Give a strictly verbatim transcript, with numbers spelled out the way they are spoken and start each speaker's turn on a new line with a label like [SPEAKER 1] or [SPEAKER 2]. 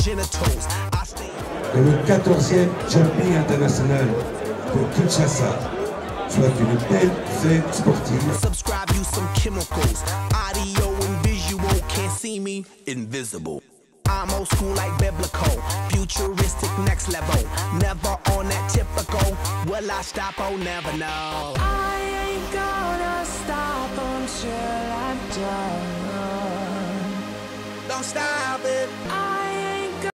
[SPEAKER 1] genitals. I stay.
[SPEAKER 2] Et le quatorzième Jumping International de Kinshasa, soit une belle fête sportive.
[SPEAKER 1] Subscribe you some chemicals. Audio and visual, can't see me, invisible. I'm old school like biblical, futuristic next level. Never on that typical. Will I stop? Oh, never know.
[SPEAKER 3] I ain't gonna stop until I'm done.
[SPEAKER 1] Don't stop it.
[SPEAKER 3] I ain't